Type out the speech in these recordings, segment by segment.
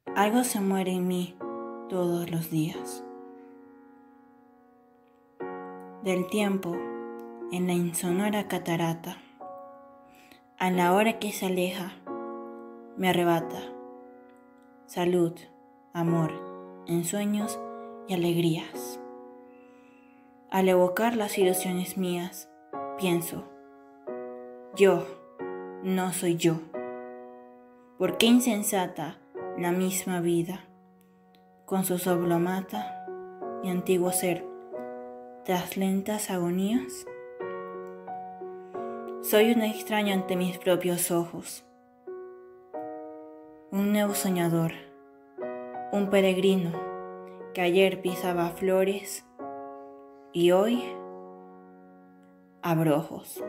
Algo se muere en mí todos los días. Del tiempo en la insonora catarata, a la hora que se aleja, me arrebata salud, amor, ensueños y alegrías. Al evocar las ilusiones mías, pienso, yo no soy yo. ¿Por qué insensata la misma vida, con su soblomata, mi antiguo ser, tras lentas agonías? Soy un extraño ante mis propios ojos, un nuevo soñador, un peregrino que ayer pisaba flores y hoy abro ojos.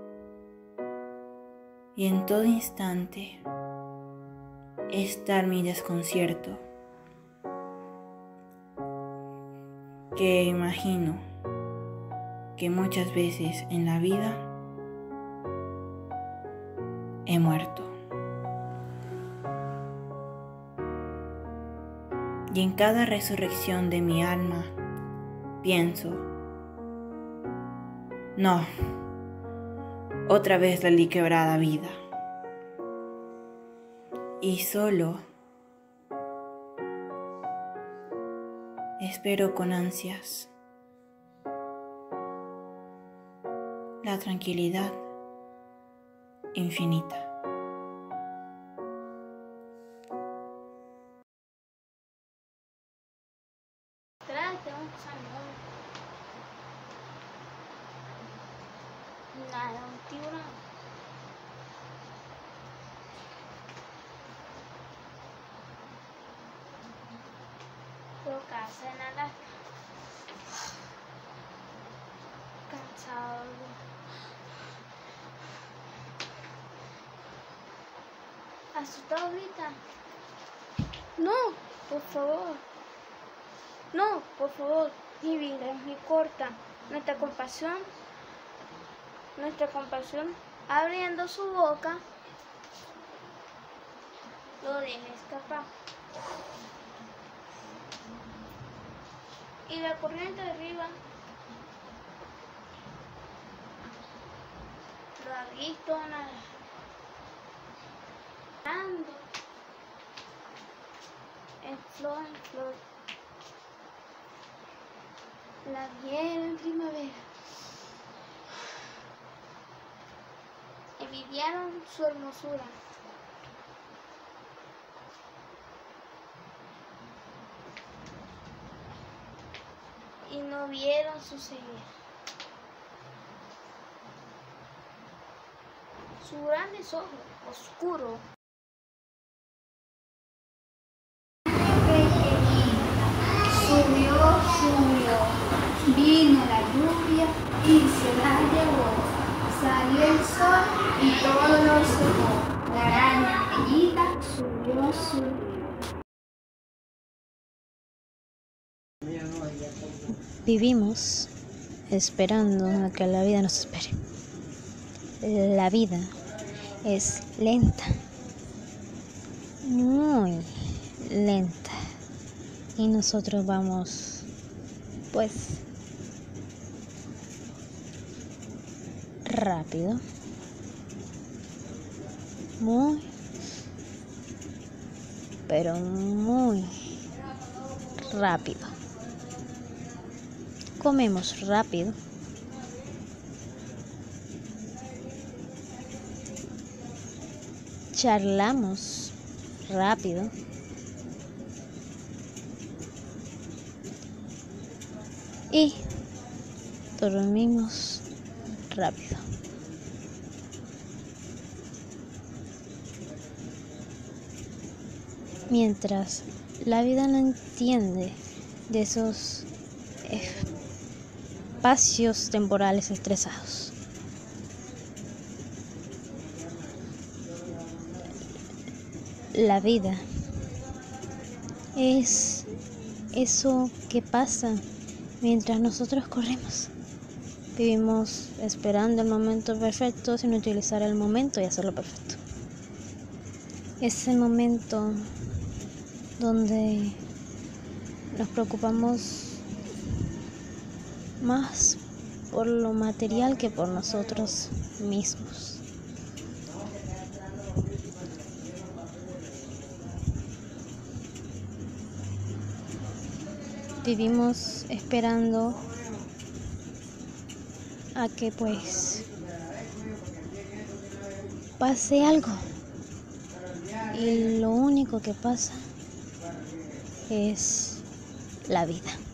Y en todo instante estar mi desconcierto, que imagino que muchas veces en la vida he muerto. Y en cada resurrección de mi alma pienso, no, otra vez la quebrada vida. Y solo espero con ansias la tranquilidad infinita. Nada, un tiburón. Pero casa en Alaska. Cansado. ¿Asustado ahorita? No, por favor. No, por favor. Mi vida es muy corta. Nuestra compasión, abriendo su boca, lo deja escapar. Y la corriente de arriba lo ha visto nadando en flor, la vieron en primavera. Envidiaron su hermosura. Y no vieron su ceguera. Sus grandes ojos oscuros. Subió, vino la lluvia y se la llevó. Salió el sol y todo lo secó. La araña pequeñita subió. Vivimos esperando a que la vida nos espere. La vida es lenta, muy lenta. Y nosotros vamos, pues, rápido. Muy, pero muy rápido. Comemos rápido. Charlamos rápido. Y dormimos rápido. Mientras la vida no entiende de esos espacios temporales estresados. La vida es eso que pasa mientras nosotros corremos. Vivimos esperando el momento perfecto sin utilizar el momento y hacerlo perfecto. Ese momento donde nos preocupamos más por lo material que por nosotros mismos. Vivimos esperando a que pase algo, y lo único que pasa es la vida.